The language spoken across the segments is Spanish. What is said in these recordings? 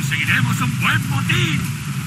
¡Conseguiremos un buen botín!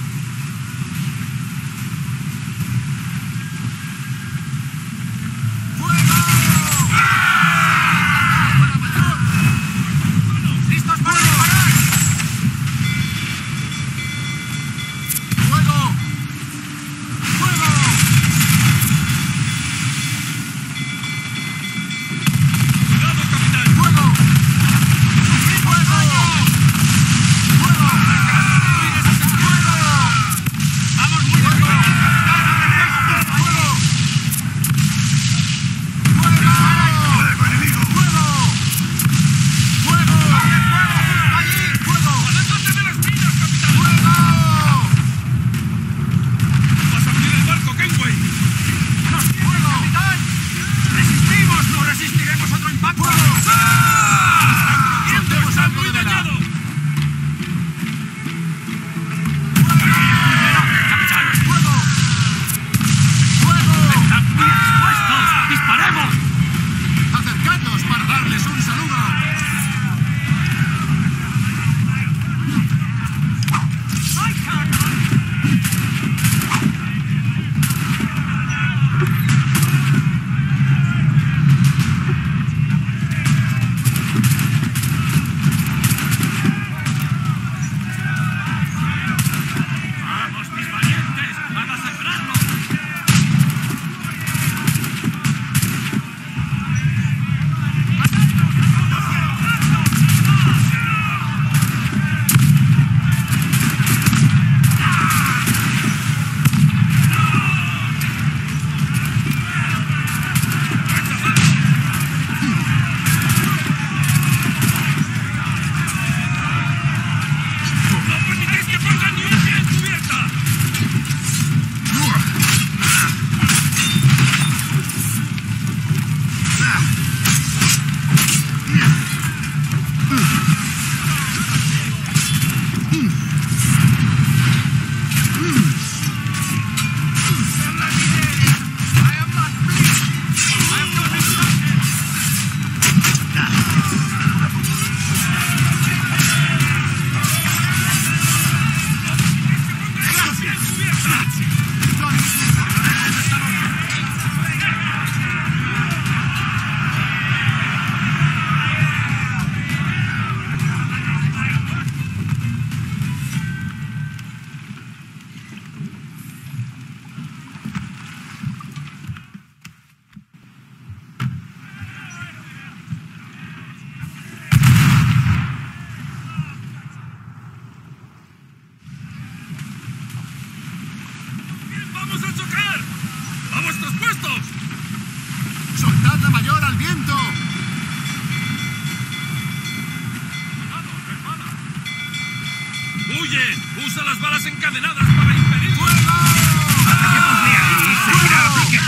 ¡Usa las balas encadenadas para impedir! ¡Fuego! ¡Ataquémosle ahí y seguirá a pique!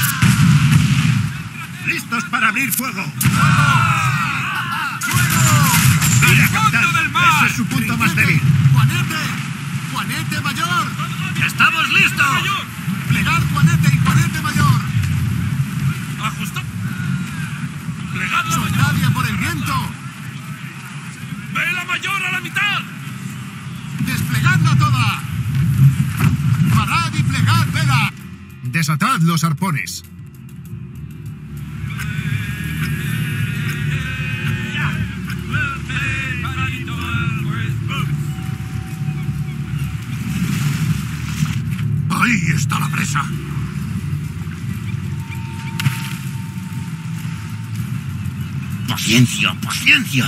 ¡Listos para abrir fuego! ¡Mira, capitán! ¡Ese es su punto más débil! ¡Juanete! ¡Juanete mayor! ¡Estamos listos! ¡Plegad, Juanete y Juanete mayor! ¡Ajustad! ¡Plegad la mayor! ¡Soldadia por el viento! ¡Vela mayor a la mitad! ¡Desplegadla toda! ¡Parad y plegad vela! ¡Desatad los arpones! ¡Ahí está la presa! ¡Paciencia, paciencia!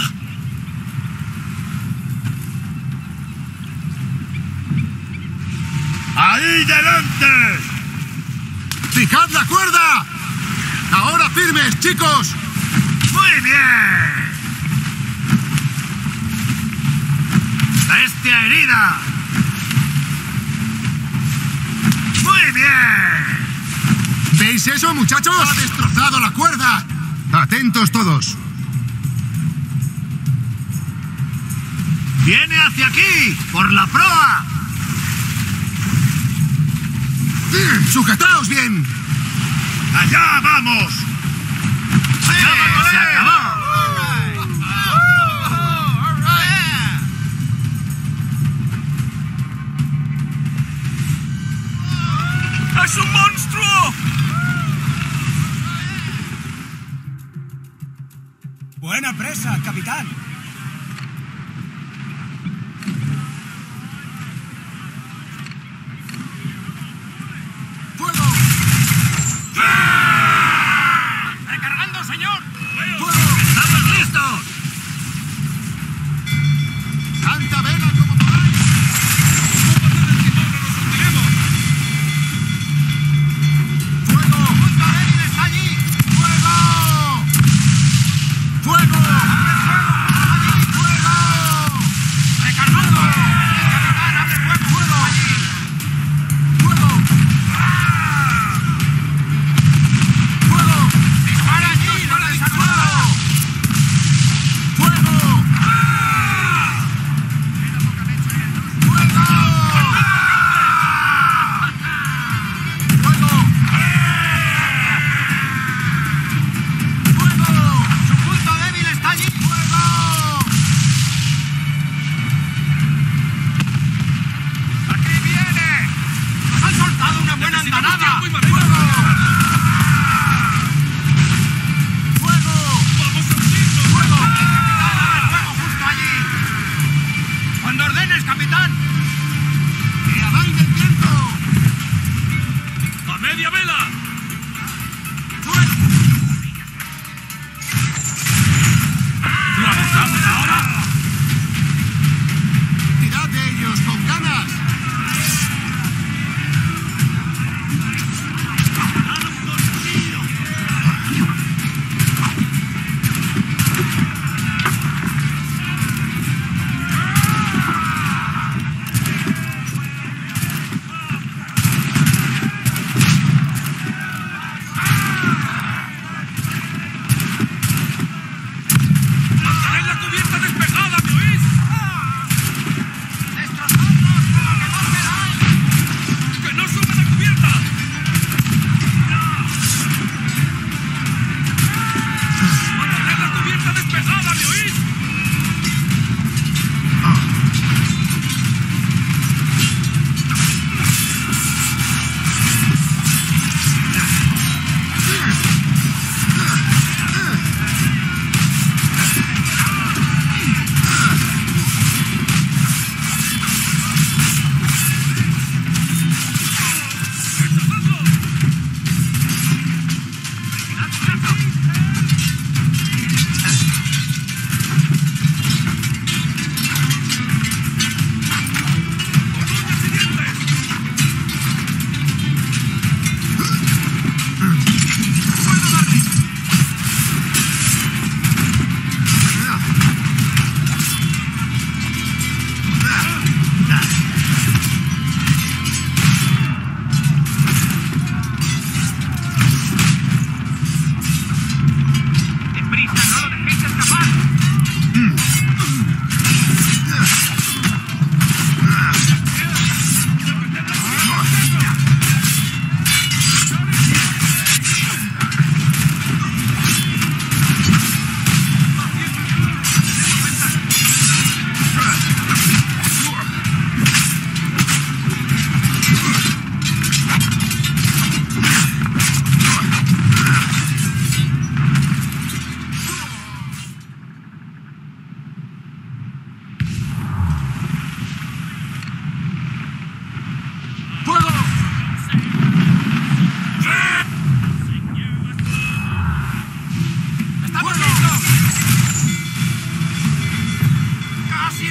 ¡Ahí delante! ¡Fijad la cuerda! ¡Ahora firmes, chicos! ¡Muy bien! ¡Bestia herida! ¡Muy bien! ¿Veis eso, muchachos? ¡Ha destrozado la cuerda! ¡Atentos todos! ¡Viene hacia aquí! ¡Por la proa! ¡Sujetaos bien! ¡Allá vamos! ¡Sí! ¡Se acabó!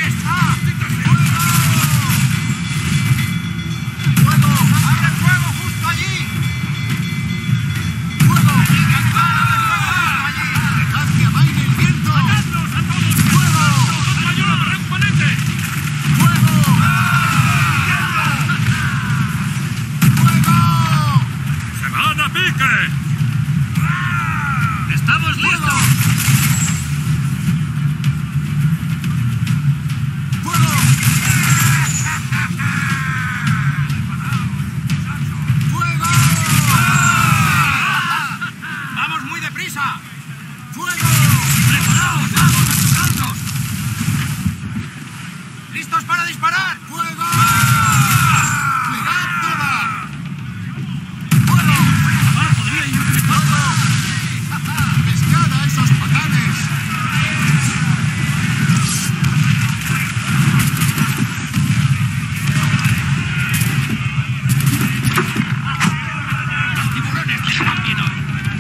está! ¡Fuego! ¡Abre fuego justo allí! ¡Fuego! ¡Dejad que amaine el viento! ¡Matadlos a todos! ¡Fuego! ¡Mayor a rejuvenete! ¡Fuego! ¡Fuego! ¡Se van a pique! ¡Estamos listos! ¡Fuego! ¡Fuego! ¡Vamos muy deprisa! ¡Fuego! ¡Preparaos! ¡Vamos a sus altos! ¡Listos para disparar! ¡Fuego! ¡Plegad toda! ¡Fuego! ¡Fuego! ¡Pescad a esos patanes! Los tiburones les van bien hoy.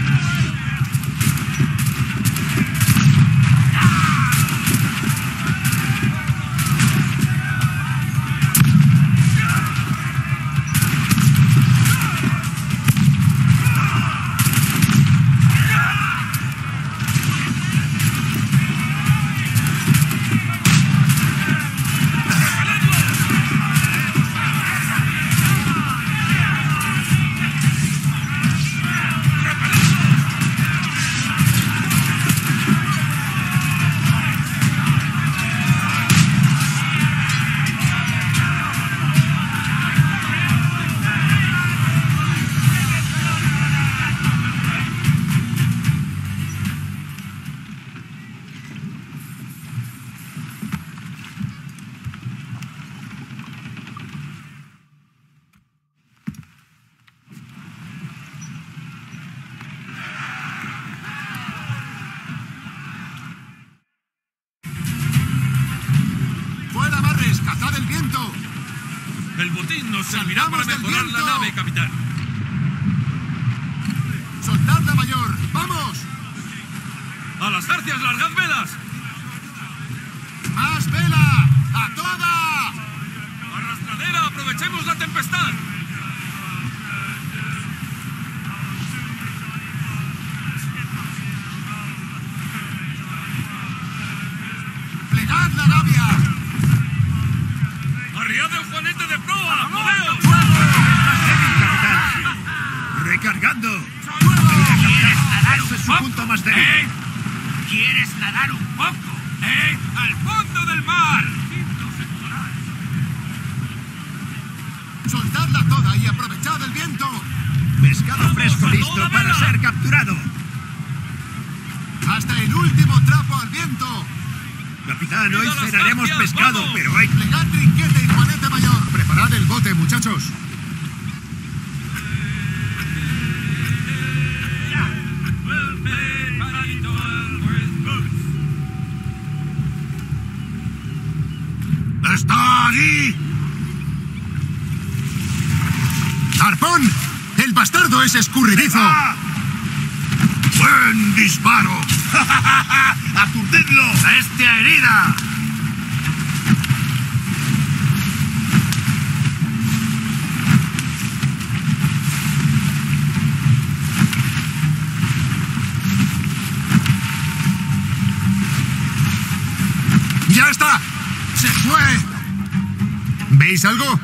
¡Fuera, Barres! ¡Cazad el viento! El botín nos servirá para ¡Salgamos del mejorar la viento! nave, capitán. ¡Soltad la mayor! ¡Vamos! ¡A las garcias, largad velas! ¡Más vela! ¡A toda! ¡Arrastradera, aprovechemos la tempestad! ¡Plegad la gavia! ¡Arriad el juanete de proa! ¡Moveos! ¡Recargando! ¿Quieres nadar Ese es su punto más débil. ¿Quieres nadar un poco? ¡Al fondo del mar! ¡Soltadla toda y aprovechad el viento! Pescado fresco listo para ser capturado. ¡Hasta el último trapo al viento! Capitán, hoy ¡Cuida las cenaremos garcias, pescado, vamos! pero hay... ¡Plegad trinquete y juanete mayor! Preparad el bote, muchachos. ¡Está allí! ¡Arpón! ¡El bastardo es escurridizo! ¡Ah! ¡Buen disparo! ¡Aturdidlo! ¡Bestia herida! ¡Ya está! ¡Se fue! ¿Veis algo?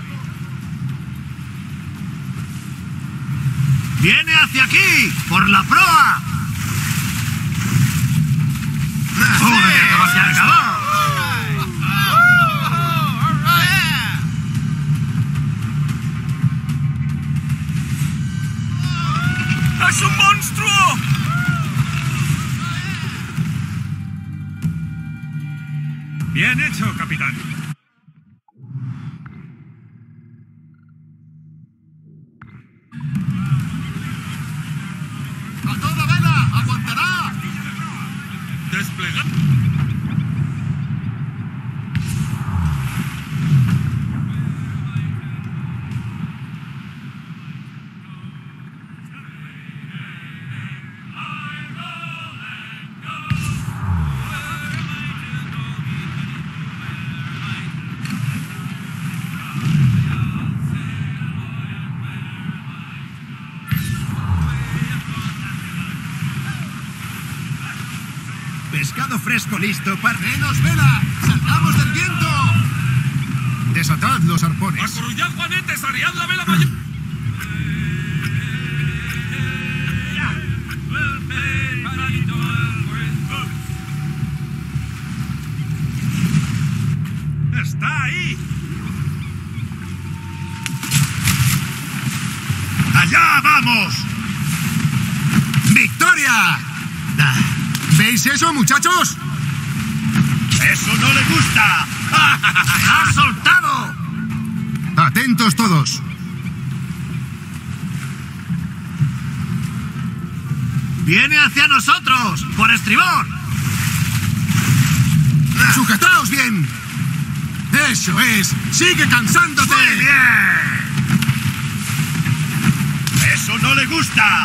¡Viene hacia aquí! ¡Por la proa! ¡Joder, que va a ¡Se ser esto! acabó! ¡Es un monstruo! Bien hecho, capitán. ¡A toda vela! ¡Aguantará! Desplegad. Pescado fresco listo para... ¡Menos vela! ¡Salgamos del viento! Desatad los arpones. ¡Acurrullad juanetes! ¡Arriad la vela mayor! ¡Está ahí! ¡Allá vamos! ¡Victoria! ¿Veis eso, muchachos? ¡Eso no le gusta! ¡Ha soltado! Atentos todos. ¡Viene hacia nosotros! ¡Por estribor! ¡Sujetaos bien! ¡Eso es! ¡Sigue cansándote! ¡Muy bien! ¡Eso no le gusta!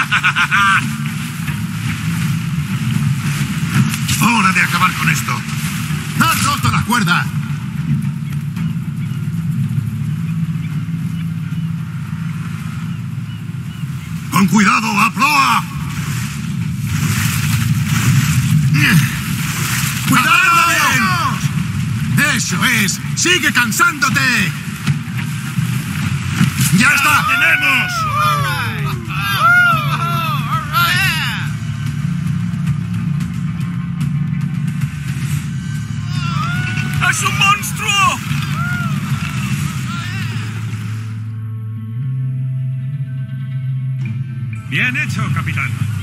¡Hora de acabar con esto! ¡Has roto la cuerda! ¡Con cuidado, a proa! ¡Cuidado bien! ¡Eso es! ¡Sigue cansándote! ¡Ya está! ¡Tenemos! ¡Es un monstruo! Bien hecho, capitán.